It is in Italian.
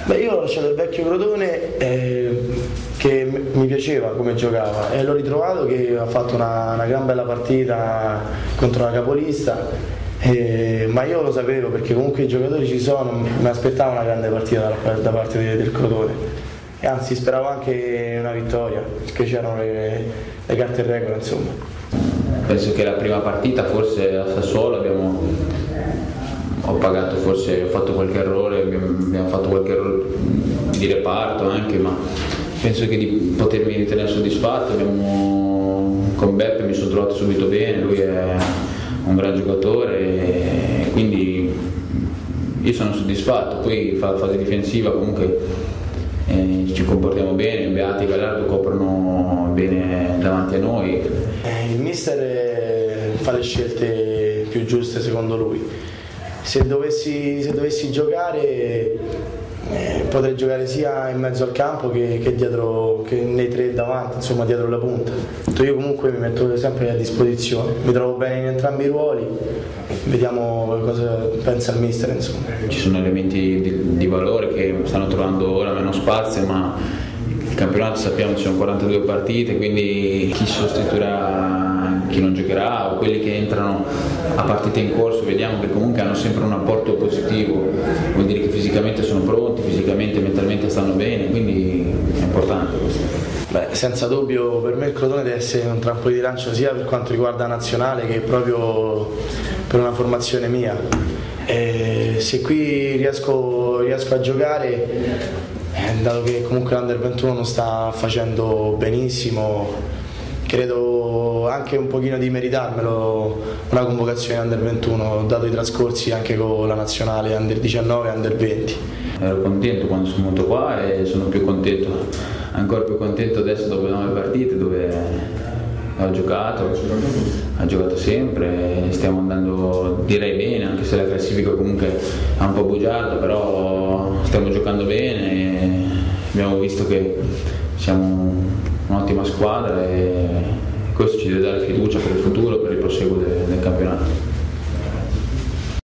Beh, io ho lasciato il vecchio Crotone che mi piaceva come giocava e l'ho ritrovato che ha fatto una gran bella partita contro una capolista, ma io lo sapevo perché comunque i giocatori ci sono, mi aspettavo una grande partita da parte del Crotone e anzi speravo anche una vittoria perché c'erano le carte in regola, insomma. Penso che la prima partita forse a Sassuolo ho fatto qualche errore, abbiamo fatto qualche errore di reparto anche, ma penso che di potermi ritenere soddisfatto. Con Beppe mi sono trovato subito bene, lui è un gran giocatore e quindi io sono soddisfatto. Poi fa la fase difensiva comunque ci comportiamo bene, Beati e Gallardo coprono bene davanti a noi. Il mister fa le scelte più giuste secondo lui. Se dovessi giocare potrei giocare sia in mezzo al campo che dietro, che nei tre davanti, insomma dietro la punta. Io comunque mi metto sempre a disposizione, mi trovo bene in entrambi i ruoli, vediamo cosa pensa il mister, insomma. Ci sono elementi di valore che stanno trovando ora meno spazio, ma il campionato sappiamo ci sono 42 partite, quindi chi sostituirà chi non giocherà o quelli che entrano a partite in corso vediamo che comunque hanno sempre un apporto positivo, vuol dire che fisicamente sono pronti, fisicamente e mentalmente stanno bene, quindi è importante questo. Beh, senza dubbio per me il Crotone deve essere un trampolino di lancio sia per quanto riguarda la nazionale che proprio per una formazione mia. Se qui riesco a giocare, dato che comunque l'Under 21 non sta facendo benissimo, credo anche un pochino di meritarmelo una convocazione Under 21, dato i trascorsi anche con la nazionale Under 19 e Under 20. Ero contento quando sono venuto qua e sono più contento, ancora più contento adesso dopo 9 partite dove ho giocato sempre, stiamo andando direi bene, anche se la classifica comunque è un po' bugiarda, però stiamo giocando bene e abbiamo visto che siamo un'ottima squadra e questo ci deve dare fiducia per il futuro, per il proseguo del campionato.